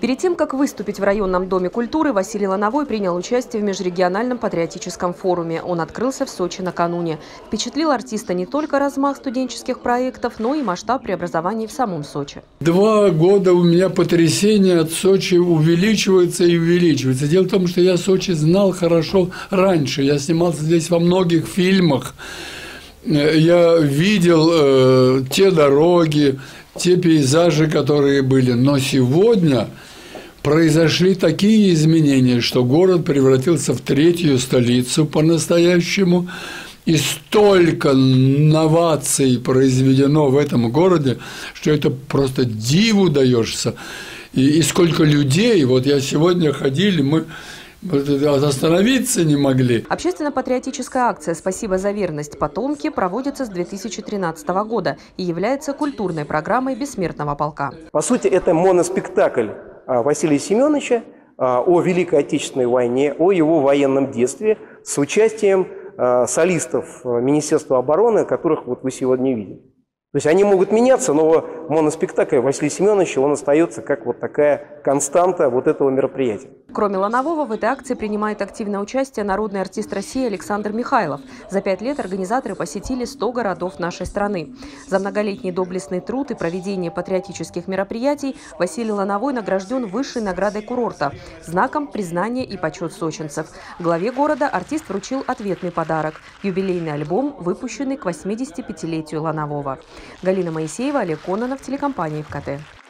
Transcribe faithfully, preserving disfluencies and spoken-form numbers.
Перед тем, как выступить в районном доме культуры, Василий Лановой принял участие в межрегиональном патриотическом форуме. Он открылся в Сочи накануне. Впечатлил артиста не только размах студенческих проектов, но и масштаб преобразований в самом Сочи. Два года у меня потрясение от Сочи увеличивается и увеличивается. Дело в том, что я Сочи знал хорошо раньше. Я снимался здесь во многих фильмах. Я видел э, те дороги, те пейзажи, которые были. Но сегодня произошли такие изменения, что город превратился в третью столицу по-настоящему. И столько новаций произведено в этом городе, что это просто диву даешься. И, и сколько людей, вот я сегодня ходили, мы остановиться не могли. Общественно-патриотическая акция «Спасибо за верность, потомки» проводится с две тысячи тринадцатого года и является культурной программой Бессмертного полка. По сути, это моноспектакль Василия Семеновича о Великой Отечественной войне, о его военном детстве с участием солистов Министерства обороны, которых вот вы сегодня видели. То есть они могут меняться, но моноспектакль Василия Семеновича, он остается как вот такая константа вот этого мероприятия. Кроме Ланового, в этой акции принимает активное участие народный артист России Александр Михайлов. За пять лет организаторы посетили сто городов нашей страны. За многолетний доблестный труд и проведение патриотических мероприятий Василий Лановой награжден высшей наградой курорта – знаком признания и почет сочинцев. Главе города артист вручил ответный подарок – юбилейный альбом, выпущенный к восьмидесятипятилетию Ланового. Галина Моисеева, Олег Кононов, телекомпания ФКТ.